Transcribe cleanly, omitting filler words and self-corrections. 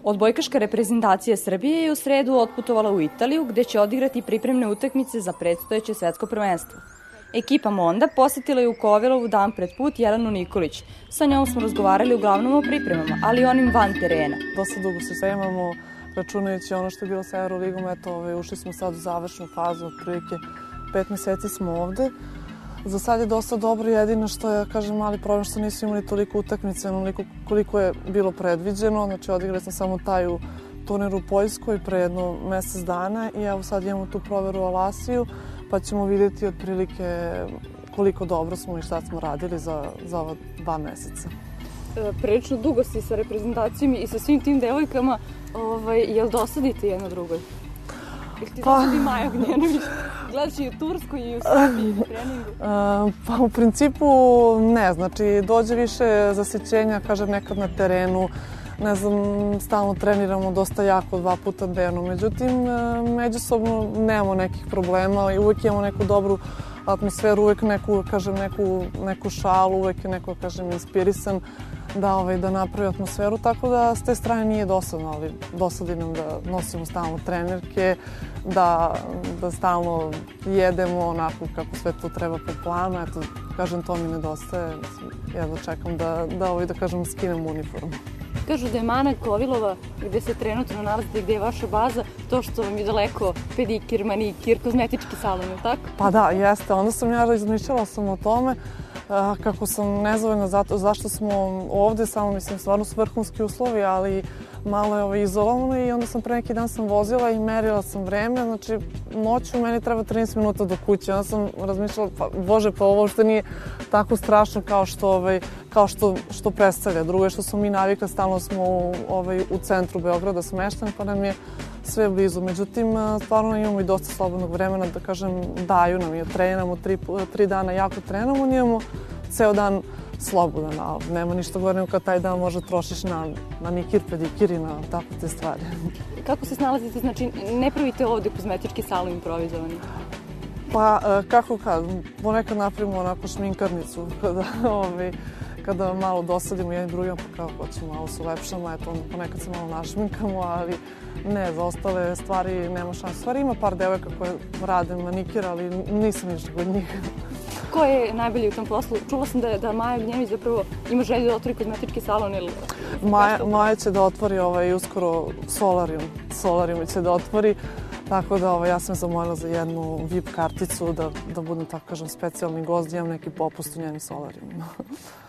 Odbojkaška reprezentacija Srbije je u sredu otputovala u Italiju, gde će odigrati pripremne utakmice za predstojeće svetsko prvenstvo. Ekipa Monda posetila je u Kovilovu dan pred put Jelenu Nikolić. Sa njom smo razgovarali uglavnom o pripremama, ali i onim van terena. Dosta dugo se spremamo, računajući ono što je bilo sa Euroligom. Ušli smo sad u završnu fazu, otprilike 5 meseci smo ovde. Za sad je dosta dobro, jedino što je, mali problem što nisu imali toliko utakmice, koliko je bilo predviđeno. Znači, odigrali sam samo taj u turniru u Poljskoj pre jedno mesec dana i evo sad imamo tu proveru u Alasiju, pa ćemo vidjeti otprilike koliko dobro smo i šta smo radili za ova 2 meseca. Prilično dugo si sa reprezentacijom i sa svim tim devojkama, jel dosadite jedna drugoj? Ili ti dosadi Maja Gnjenović? Gledaš i u Turskoj i u Srbiji na treningu? Pa u principu ne, znači dođe više zasićenja, nekad na terenu, ne znam, stalno treniramo dosta jako 2 puta dnevno, međutim, međusobno nemamo nekih problema i uvek imamo neku dobru atmosferu, uvek neku šalu, uvek je neko, inspirisan da napravi atmosferu, tako da s te strane nije dosadno, ali dosadi nam da nosimo stalno trenerke, da stalno jedemo onako kako sve to treba po planu, eto, to mi nedostaje, jedva čekam da skinem uniformu. Kažu da je mana Kovilova, gde se trenutno nalazite, gde je vaša baza, to što vam je daleko pedikir, manikir, kozmetički salon, je li tako? Pa da, jeste. Onda sam ja razmišljala o tome kako sam nezadovoljna zašto smo ovde, samo stvarno su vrhunski uslovi, ali malo je izolovano i onda sam pre neki dan vozila i merila sam vreme, znači noću meni treba 13 minuta do kuće. Onda sam razmišljala, bože, pa ovo što nije tako strašno kao što predstavlja. Drugo je što smo mi navikli, stalno smo u centru Beograda smešteni, pa nam je sve blizu. Međutim, stvarno imamo i dosta slobodnog vremena, daju nam je, treniramo 3 dana, jako trenamo, imamo ceo dan slobodan, ali nema ništa gore nego kad taj dan možda trošiš na manikir, pedikir i na tako te stvari. Kako se snalazite? Znači, ne pravite ovde kozmetički salon improvizovani? Pa, ponekad napravimo onako šminkarnicu, kada malo dosadimo jednim drugima, pa kao hoćemo malo se ulepšamo, eto, ponekad se malo našminkamo, ali ne, za ostale stvari nema šanse. Stvari ima par devojka koje rade manikir, ali nisam ništa kod njih. Ko je najbolji u tom poslu? Čula sam da Maja Gnjenović zapravo ima želju da otvori kozmetički salon ili... Maja će da otvori uskoro Solarium će da otvori, tako da ja sam zamolila za jednu VIP karticu da budem, tako kažem, specijalni gost, da imam neki popust u njenim Solariumima.